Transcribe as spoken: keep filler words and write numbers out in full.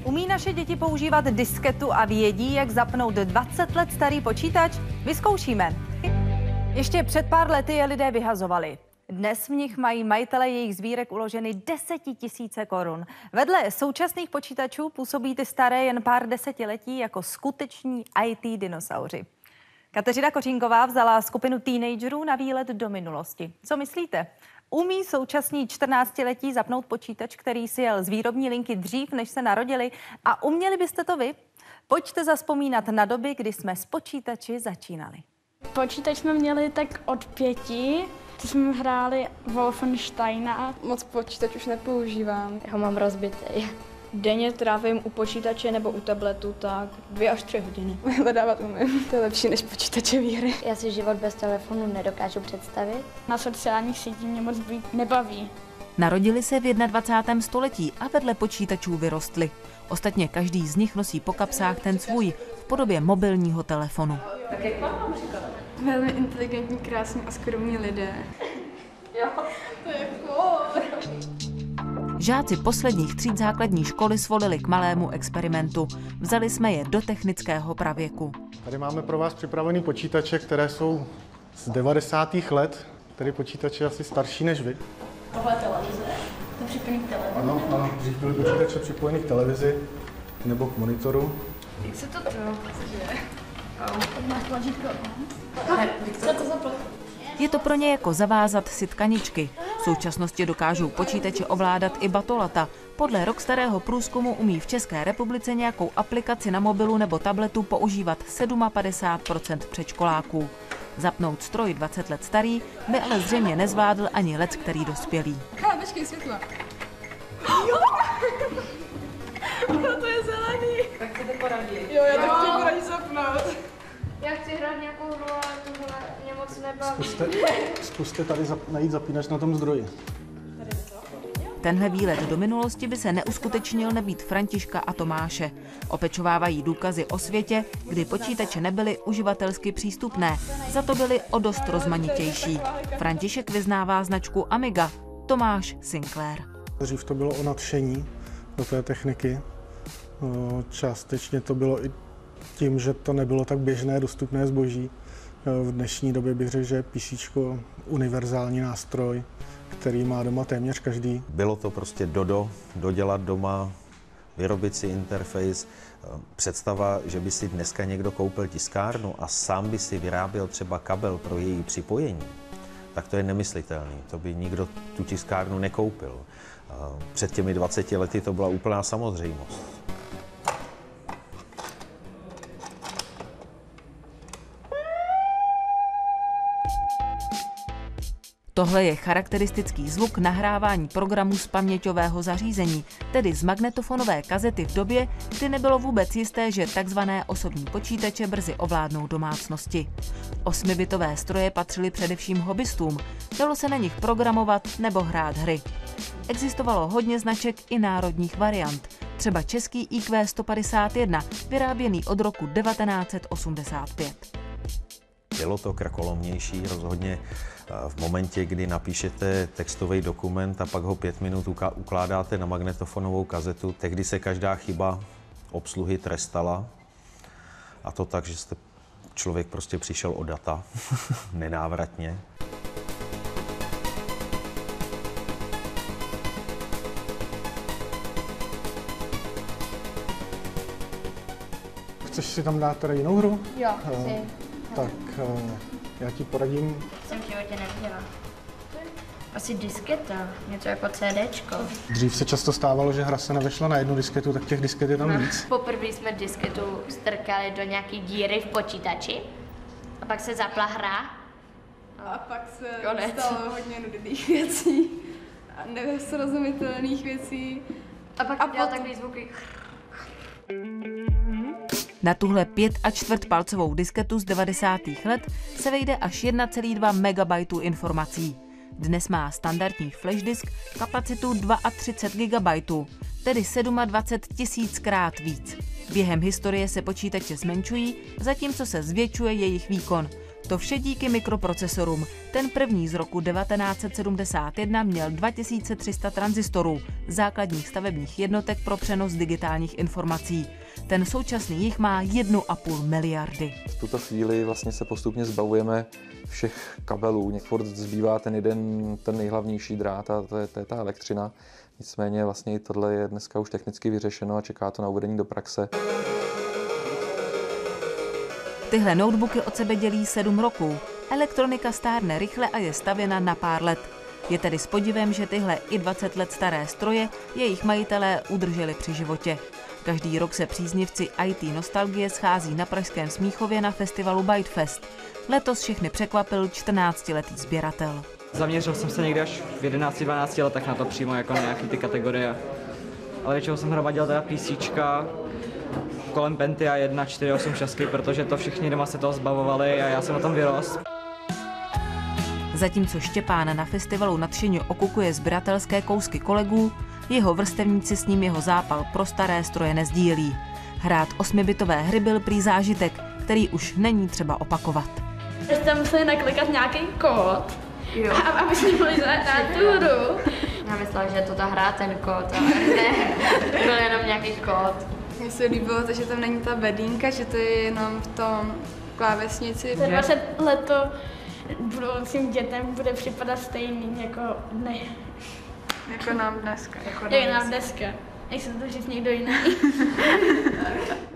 Umí naše děti používat disketu a vědí, jak zapnout dvacet let starý počítač? Vyzkoušíme. Ještě před pár lety je lidé vyhazovali. Dnes v nich mají majitele jejich sbírek uloženy desetitisíce korun. Vedle současných počítačů působí ty staré jen pár desetiletí jako skuteční í té dinosauři. Kateřina Kořínková vzala skupinu teenagerů na výlet do minulosti. Co myslíte? Umí současní čtrnáctiletí zapnout počítač, který si jel z výrobní linky dřív, než se narodili? A uměli byste to vy? Pojďte zazpomínat na doby, kdy jsme s počítači začínali. Počítač jsme měli tak od pěti, to jsme hráli Wolfensteina. Moc počítač už nepoužívám. Já ho mám rozbitý. Denně trávím u počítače nebo u tabletu tak dvě až tři hodiny. Hledávat umím, to je lepší než počítačové hry. Já si život bez telefonu nedokážu představit. Na sociálních sítích mě moc být nebaví. Narodili se v dvacátém prvním století a vedle počítačů vyrostli. Ostatně každý z nich nosí po kapsách ten svůj v podobě mobilního telefonu. Tak jak vám říkala? Velmi inteligentní, krásní a skromní lidé. Jo, to je cool. Žáci posledních tříd základní školy svolili k malému experimentu. Vzali jsme je do technického pravěku. Tady máme pro vás připravený počítače, které jsou z devadesátých let, tedy počítače asi starší než vy. Tohle televize? To je připojený k televizi? Ano, ano, dřív byly počítače připojený k televizi nebo k monitoru. Jak se to to? Máš tlačítko? Co to za platforma? Je to pro ně jako zavázat si tkaničky. V současnosti dokážou počítače ovládat i batolata. Podle rok starého průzkumu umí v České republice nějakou aplikaci na mobilu nebo tabletu používat padesát sedm procent předškoláků. Zapnout stroj dvacet let starý by ale zřejmě nezvládl ani lec, který dospělý. Ha, počkej, světla. Jo! No, to je zelený. Tak chcete poradit? Jo, já to chci poradit zapnout. Já chci hrát nějakou hru, ale tohle mě moc nebaví. Zkuste, zkuste tady zap, najít zapínač na tom zdroji. Tenhle výlet do minulosti by se neuskutečnil nebýt Františka a Tomáše. Opečovávají důkazy o světě, kdy počítače nebyly uživatelsky přístupné, za to byly o dost rozmanitější. František vyznává značku Amiga, Tomáš Sinclair. Dřív to bylo o nadšení do té techniky. Částečně to bylo i tím, že to nebylo tak běžné, dostupné zboží. V dnešní době bych řekl, že je písíčko univerzální nástroj, který má doma téměř každý. Bylo to prostě dodo, dodělat doma, vyrobit si interface. Představa, že by si dneska někdo koupil tiskárnu a sám by si vyráběl třeba kabel pro její připojení, tak to je nemyslitelný. To by nikdo tu tiskárnu nekoupil. Před těmi dvaceti lety to byla úplná samozřejmost. Tohle je charakteristický zvuk nahrávání programu z paměťového zařízení, tedy z magnetofonové kazety v době, kdy nebylo vůbec jisté, že takzvané osobní počítače brzy ovládnou domácnosti. Osmibitové stroje patřily především hobbystům, dalo se na nich programovat nebo hrát hry. Existovalo hodně značek i národních variant, třeba český í kvé sto padesát jedna, vyráběný od roku devatenáct set osmdesát pět. Bylo to krakolomnější rozhodně v momentě, kdy napíšete textový dokument a pak ho pět minut ukládáte na magnetofonovou kazetu. Tehdy se každá chyba obsluhy trestala a to tak, že jste člověk prostě přišel o data nenávratně. Chceš si tam dát teda jinou hru? Jo, chci. Tak já ti poradím. Jsem v životě neviděla. Asi disketa, něco jako CDčko. Dřív se často stávalo, že hra se nevešla na jednu disketu, tak těch disket je tam no. víc. Poprvé jsme disketu strkali do nějaký díry v počítači a pak se zapla hra. A pak se Konec. stalo hodně nudných věcí a nesrozumitelných věcí. A pak a dělal pot... takový zvuky. Na tuhle pět a čtvrt palcovou disketu z devadesátých let se vejde až jedna celá dva megabajtu informací. Dnes má standardní flash disk kapacitu třicet dva gigabajtů, tedy dvacet sedm tisíckrát víc. Během historie se počítače zmenšují, zatímco se zvětšuje jejich výkon. To vše díky mikroprocesorům. Ten první z roku devatenáct set sedmdesát jedna měl dva tisíce tři sta tranzistorů, základních stavebních jednotek pro přenos digitálních informací. Ten současný jich má jednu a půl miliardy. V tuto chvíli vlastně se postupně zbavujeme všech kabelů. Furt zbývá ten jeden, ten nejhlavnější drát a to je, to je ta elektřina. Nicméně vlastně i tohle je dneska už technicky vyřešeno a čeká to na uvedení do praxe. Tyhle notebooky od sebe dělí sedm roků. Elektronika stárne rychle a je stavěna na pár let. Je tedy s podivem, že tyhle i dvacet let staré stroje jejich majitelé udrželi při životě. Každý rok se příznivci í té nostalgie schází na pražském Smíchově na festivalu Bytefest. Letos všechny překvapil čtrnáctiletý sběratel. Zaměřil jsem se někdy až v jedenácti dvanácti letech na to přímo jako na nějaký ty kategorie. Ale většinou jsem hromadil teda PCčka, kolem Pentia jedna, čtyři, osm, šest, protože to všichni doma se toho zbavovali a já jsem na tom vyrost. Zatímco Štěpán na festivalu nadšeně okukuje sběratelské kousky kolegů, jeho vrstevníci s ním jeho zápal pro staré stroje nezdílí. Hrát osmibitové hry byl prý zážitek, který už není třeba opakovat. Jste museli naklikat nějaký kód, jo. A aby jsme mohli zahrát tu hru. Já myslela, že to ta hra ten kód, ale ne, to byl jenom nějaký kód. Mně se líbilo to, že tam není ta bedínka, že to je jenom v tom klávesnici. Za dvacet let to budoucím dětem bude připadat stejný jako dne. Jako nám dneska. Jako nám dneska. Nechci to říct někdo jiný.